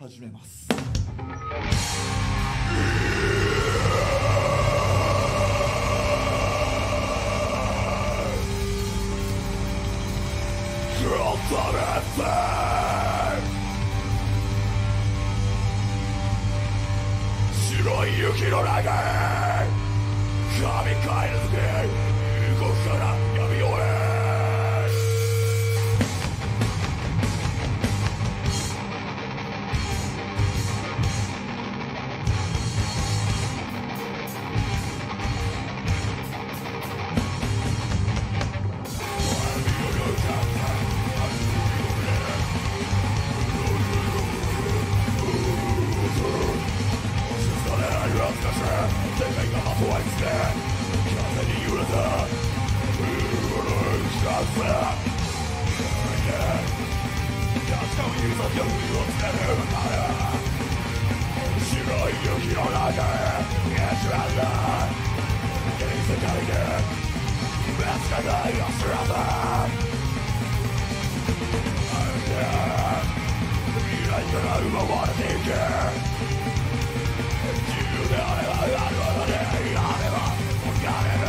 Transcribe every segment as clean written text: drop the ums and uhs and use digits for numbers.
始めます。白い雪の中へ神返る付け動くから闇を世界がまとわりつけ風に揺れた風確かに先を見をつける白い雪の中へ消しられない現世界で見つけたいが知らず未来から奪われていけ自由であればあるほどであればおかれる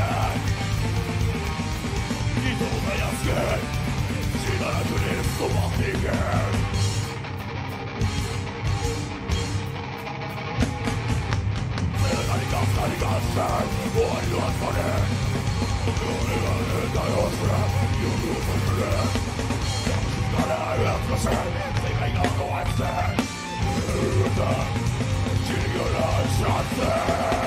人をたやすく血だらくに染まっていけ世界に勝つ何かして終わりのはずまで俺がねだよすら夜を飛ぶね誰がやつとして世界がまとわりつけ死によらしゃって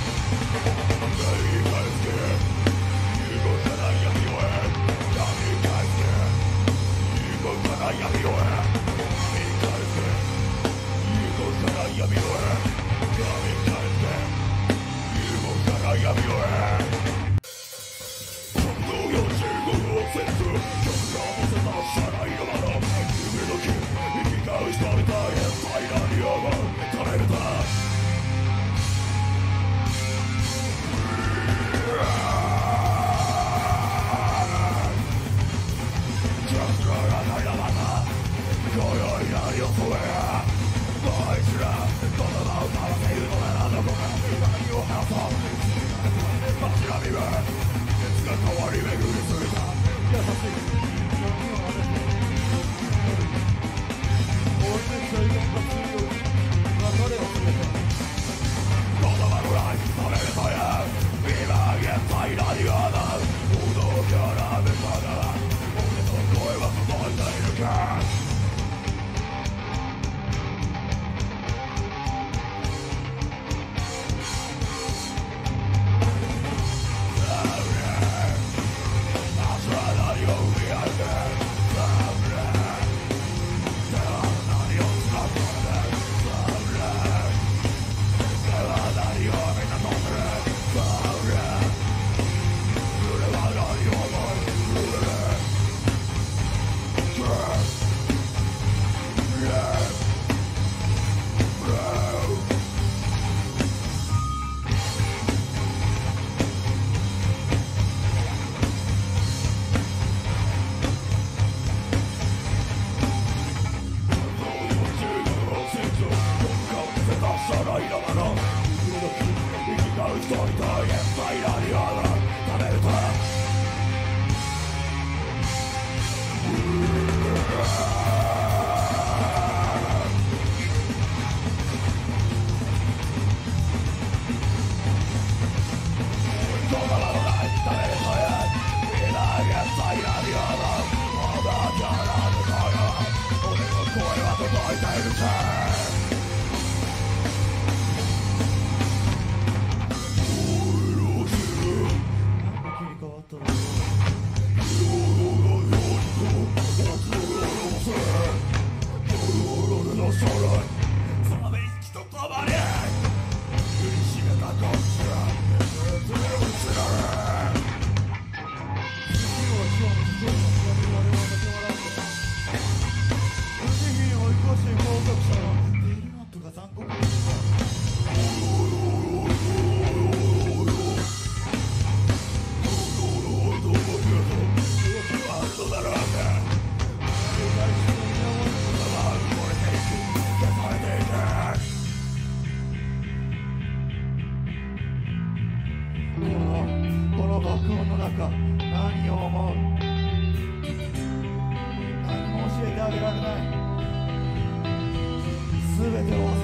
神いながら生きがう人々いっぱいなりやが食べると爆音の中、何を思う？何も教えてあげられない。全てを